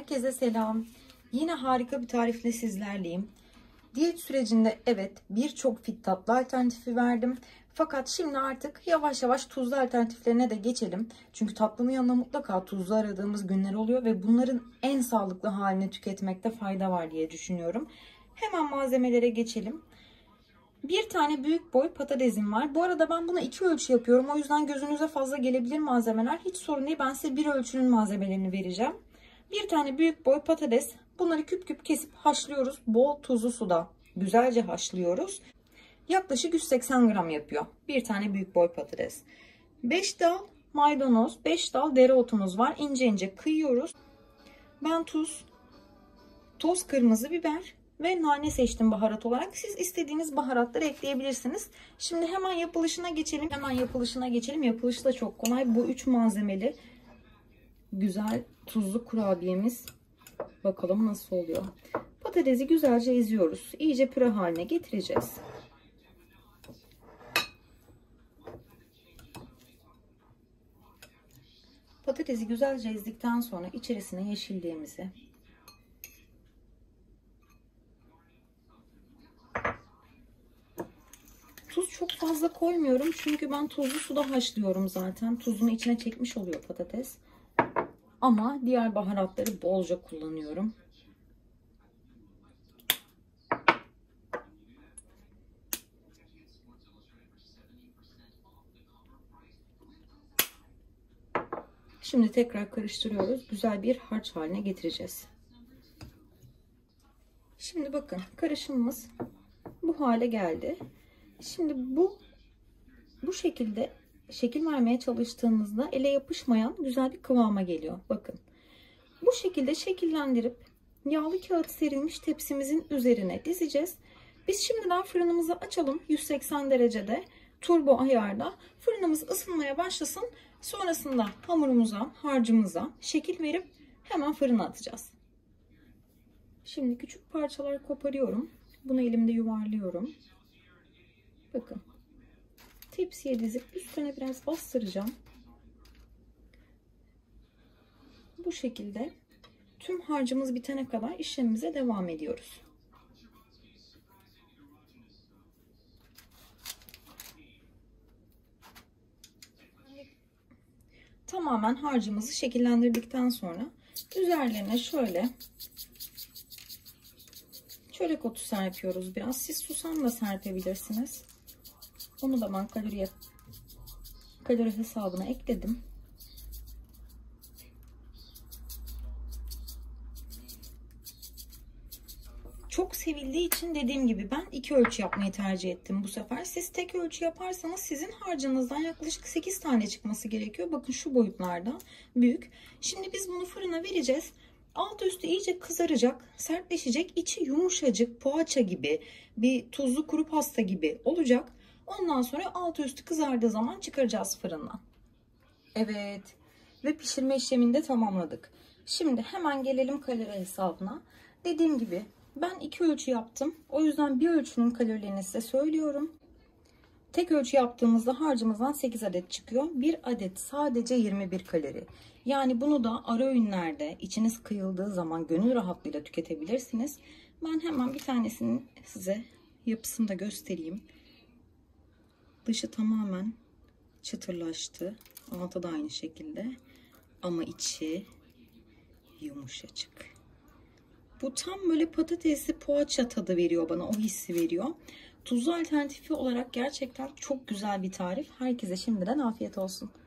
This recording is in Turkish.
Herkese selam. Yine harika bir tarifle sizlerleyim. Diyet sürecinde evet birçok fit tatlı alternatifi verdim. Fakat şimdi artık yavaş yavaş tuzlu alternatiflerine de geçelim. Çünkü tatlının yanında mutlaka tuzlu aradığımız günler oluyor ve bunların en sağlıklı halini tüketmekte fayda var diye düşünüyorum. Hemen malzemelere geçelim. Bir tane büyük boy patatesim var. Bu arada ben buna 2 ölçü yapıyorum. O yüzden gözünüze fazla gelebilir malzemeler. Hiç sorun değil. Ben size bir ölçünün malzemelerini vereceğim. Bir tane büyük boy patates. Bunları küp küp kesip haşlıyoruz. Bol tuzlu suda güzelce haşlıyoruz. Yaklaşık 180 gram yapıyor. Bir tane büyük boy patates. 5 dal maydanoz, 5 dal dereotumuz var. İnce ince kıyıyoruz. Ben tuz, toz kırmızı biber ve nane seçtim baharat olarak. Siz istediğiniz baharatları ekleyebilirsiniz. Şimdi hemen yapılışına geçelim. Yapılışı da çok kolay. Bu 3 malzemeli güzel tuzlu kurabiyemiz. Bakalım nasıl oluyor. Patatesi güzelce eziyoruz. İyice püre haline getireceğiz. Patatesi güzelce ezdikten sonra içerisine yeşilliğimizi, tuz çok fazla koymuyorum çünkü ben tuzlu suda haşlıyorum zaten. Tuzunu içine çekmiş oluyor patates. Ama diğer baharatları bolca kullanıyorum. Şimdi tekrar karıştırıyoruz. Güzel bir harç haline getireceğiz. Şimdi bakın karışımımız bu hale geldi. Şimdi bu şekilde şekil vermeye çalıştığımızda ele yapışmayan güzel bir kıvama geliyor. Bakın. Bu şekilde şekillendirip yağlı kağıt serilmiş tepsimizin üzerine dizeceğiz. Biz şimdiden fırınımızı açalım 180 derecede turbo ayarda. Fırınımız ısınmaya başlasın. Sonrasında hamurumuza, harcımıza şekil verip hemen fırına atacağız. Şimdi küçük parçalar koparıyorum. Bunu elimde yuvarlıyorum. Bakın. Tepsiye dizip üstüne biraz bastıracağım. Bu şekilde tüm harcımız bitene kadar işlemimize devam ediyoruz. Tamamen harcımızı şekillendirdikten sonra üzerlerine şöyle çörek otu serpiyoruz biraz. Siz susam da serpebilirsiniz. Onu da ben kalori hesabına ekledim. Çok sevildiği için dediğim gibi ben 2 ölçü yapmayı tercih ettim bu sefer. Siz tek ölçü yaparsanız sizin harcınızdan yaklaşık 8 tane çıkması gerekiyor. Bakın şu boyutlarda büyük. Şimdi biz bunu fırına vereceğiz. Alt üstü iyice kızaracak, sertleşecek. İçi yumuşacık, poğaça gibi, bir tuzlu kuru pasta gibi olacak. Ondan sonra alt üstü kızardığı zaman çıkaracağız fırından. Evet ve pişirme işlemini de tamamladık. Şimdi hemen gelelim kalori hesabına. Dediğim gibi ben 2 ölçü yaptım. O yüzden bir ölçünün kalorilerini size söylüyorum. Tek ölçü yaptığımızda harcımızdan 8 adet çıkıyor. Bir adet sadece 21 kalori. Yani bunu da ara öğünlerde içiniz kıyıldığı zaman gönül rahatlığıyla tüketebilirsiniz. Ben hemen bir tanesini size yapısını da göstereyim. Dışı tamamen çıtırlaştı. Altı da aynı şekilde. Ama içi yumuşacık. Bu tam böyle patatesli poğaça tadı veriyor bana. O hissi veriyor. Tuzlu alternatifi olarak gerçekten çok güzel bir tarif. Herkese şimdiden afiyet olsun.